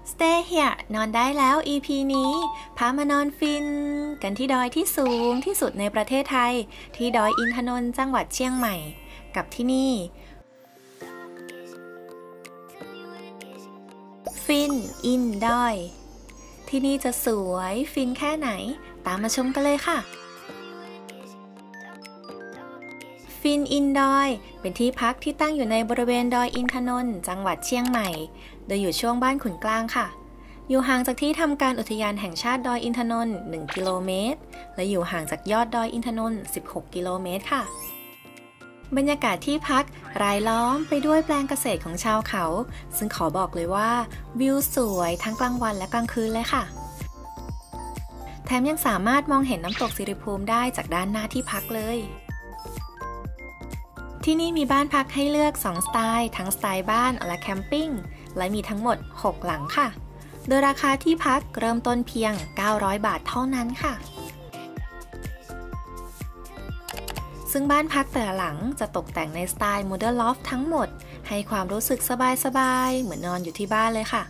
Stay here นอนได้แล้ว EP นี้พามานอนฟินกันที่ดอยที่สูงที่สุดในประเทศไทยที่ดอยอินทนนท์จังหวัดเชียงใหม่กับที่นี่ฟินอินดอยที่นี่จะสวยฟินแค่ไหนตามมาชมกันเลยค่ะฟินอินดอยเป็นที่พักที่ตั้งอยู่ในบริเวณดอยอินทนนท์จังหวัดเชียงใหม่โดยอยู่ช่วงบ้านขุนกลางค่ะอยู่ห่างจากที่ทำการอุทยานแห่งชาติดอยอินทนนท์1 กิโลเมตรและอยู่ห่างจากยอดดอยอินทนนท์16 กิโลเมตรค่ะบรรยากาศที่พักรายล้อมไปด้วยแปลงเกษตรของชาวเขาซึ่งขอบอกเลยว่าวิวสวยทั้งกลางวันและกลางคืนเลยค่ะแถมยังสามารถมองเห็นน้ำตกสิริภูมิได้จากด้านหน้าที่พักเลยที่นี่มีบ้านพักให้เลือก2 สไตล์ทั้งสไตล์บ้านและแคมปิ้งและมีทั้งหมด6 หลังค่ะโดยราคาที่พักเริ่มต้นเพียง900 บาทเท่านั้นค่ะซึ่งบ้านพักแต่ละหลังจะตกแต่งในสไตล์โมเดิร์นลอฟทั้งหมดให้ความรู้สึกสบายๆเหมือนนอนอยู่ที่บ้านเลยค่ะ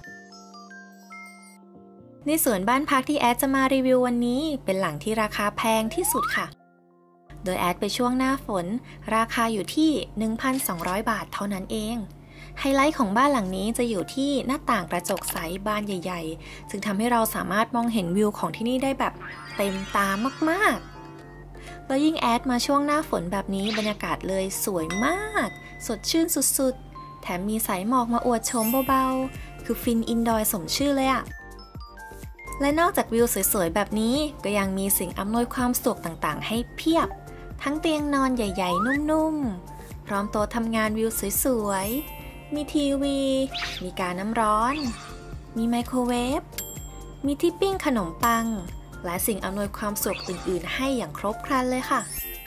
ในส่วนบ้านพักที่แอดจะมารีวิววันนี้เป็นหลังที่ราคาแพงที่สุดค่ะโดยแอดไปช่วงหน้าฝนราคาอยู่ที่ 1,200 บาทเท่านั้นเองไฮไลท์ของบ้านหลังนี้จะอยู่ที่หน้าต่างกระจกใสบานใหญ่ๆซึ่งทำให้เราสามารถมองเห็นวิวของที่นี่ได้แบบเต็มตามากๆแล้วยิ่งแอดมาช่วงหน้าฝนแบบนี้บรรยากาศเลยสวยมากสดชื่นสุดๆแถมมีสายหมอกมาอวดโฉมเบาๆคือฟินอินดอยสมชื่อเลยอะและนอกจากวิวสวยๆแบบนี้ก็ยังมีสิ่งอำนวยความสะดวกต่างๆให้เพียบทั้งเตียงนอนใหญ่ๆนุ่มๆพร้อมโต๊ะทำงานวิวสวยๆมีทีวีมีกาน้ำร้อนมีไมโครเวฟมีที่ปิ้งขนมปังและสิ่งอำนวยความสะดวกอื่นๆให้อย่างครบครันเลยค่ะ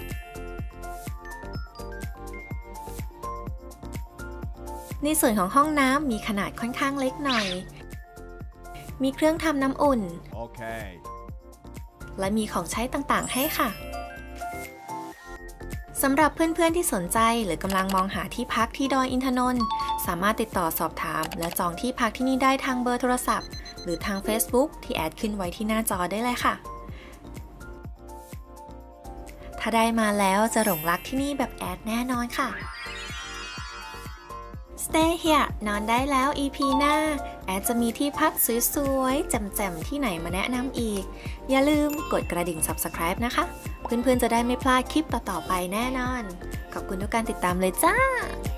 ในส่วนของห้องน้ำมีขนาดค่อนข้างเล็กหน่อยมีเครื่องทำน้ำอุ่น Okay. และมีของใช้ต่างๆให้ค่ะสำหรับเพื่อนๆที่สนใจหรือกำลังมองหาที่พักที่ดอยอินทนนท์สามารถติดต่อสอบถามและจองที่พักที่นี่ได้ทางเบอร์โทรศัพท์หรือทาง Facebook ที่แอดขึ้นไว้ที่หน้าจอได้เลยค่ะถ้าได้มาแล้วจะหลงรักที่นี่แบบแอดแน่นอนค่ะ Stay here นอนได้แล้ว EP หน้าแอดจะมีที่พักสวยๆแจ่มๆที่ไหนมาแนะนำอีกอย่าลืมกดกระดิ่ง Subscribe นะคะเพื่อนๆจะได้ไม่พลาดคลิปต่อๆไปแน่นอนขอบคุณทุกการติดตามเลยจ้า